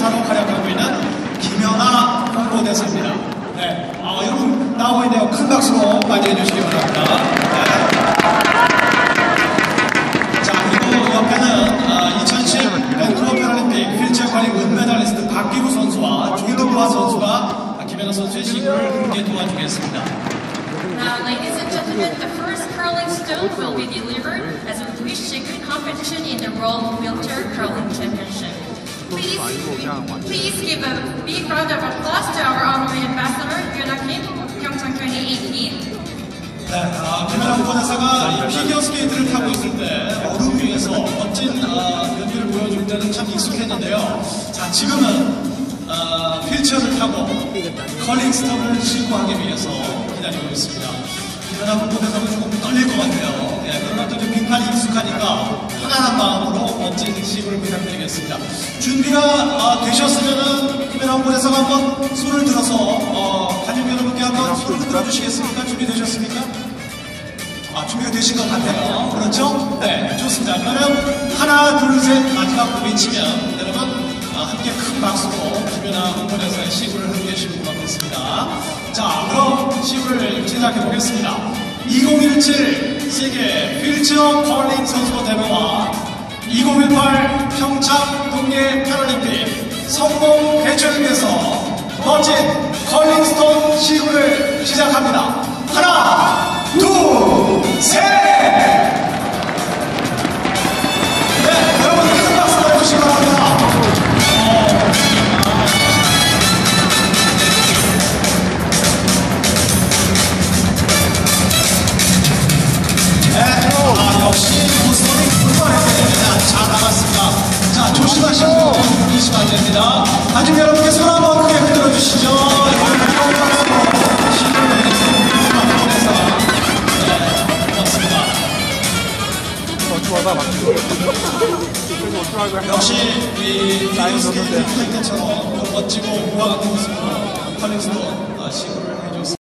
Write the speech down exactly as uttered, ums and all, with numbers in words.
홍보대사로 활약하고 있는 김연아 홍보대사입니다. 네, 아, 여러분 나오고 있네요. 큰 박수로 맞이해 주시기 바랍니다. 네. 자, 그리고 옆에는 아, 이천십 밴쿠버 패럴림픽 휠체어 관리 은메달리스트 박기부 선수와 조동화 선수가 김연아 선수의 시구를 함께 도와주겠습니다. Now, ladies and gentlemen, the first curling stone will be delivered as a three-stick competition in the World Wheelchair Curling Championship. Please, please give a big round of applause to our honorary ambassador, Yoona Kim, Pyeongchang twenty eighteen. 네, 아, 김연아 홍보대사가 피겨 스케이트를 타고 있을 때 얼음 위에서 멋진 어, 연기를 보여줄 때는 참 익숙했는데요. 자, 지금은 어, 휠체어를 타고 컬링 스톱을 시구하기 위해서 기다리고 있습니다. 김연아 홍보대사가 조금 떨릴 것 같아요. 네, 그러나 또 빙판이 익숙하니까 편안한 마음으로 멋진 시구를 부탁드리겠습니다. 준비가 어, 되셨으면은 김연아 홍보대사가 한번 손을 들어서 어, 관객 여러분께 한번 손을 흔들어 주시겠습니까? 준비되셨습니까? 아, 준비가 되신 것 같아요. 그렇죠? 네, 좋습니다. 그러면 하나, 둘, 셋 마지막으로 외치면 여러분 아, 함께 큰 박수로 김연아 홍보대사의 시구를 함께 해주시면 고맙겠습니다. 자, 그럼 시구를 시작해 보겠습니다. 이천십칠 세계 휠체어 컬링 선수 대회와 이천십팔 평창 동계 패럴림픽 성공 개최를 위해서 멋진 컬링 스톤 시구를 시작합니다. 하나, 둘, 셋! 네, 여러분 큰 박수 보내주시기 바랍니다. 역시 모습이 불만해야 됩니다. 잘 나갔습니다. 자, 조심하시고 조심하시면 안 됩니다. 관중 여러분께 손 한번 크게 흔들어 주시죠. 역시 이 피겨 스케이트 플레이처럼 멋지고 우아한 모습으로 컬링스톤 시구를